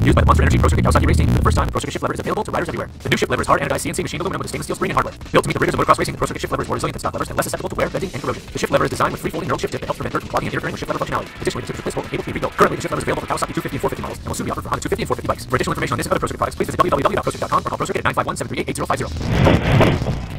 Used by the Monster Energy Pro Circuit Kawasaki Race Team for the first time, the Pro Circuit shift lever is available to riders everywhere. The new shift lever is hard anodized CNC machined aluminum with stainless steel spring and hardware. Built to meet the rigors of motocross racing, the Pro Circuit shift lever is more resilient than stock levers and less susceptible to wear, bending, and corrosion. The shift lever is designed with free-folding knurled shift tip that helps prevent dirt from clogging and interfering with shift lever functionality. Additionally, the tip is replaceable and able to be rebuilt. Currently, the shift lever is available for Kawasaki 250 and 450 models and will soon be offered for Honda 250 and 450 bikes. For additional information on this and other Pro Circuit products, please visit www.procircuit.com or call Pro Circuit at 951-738-8050.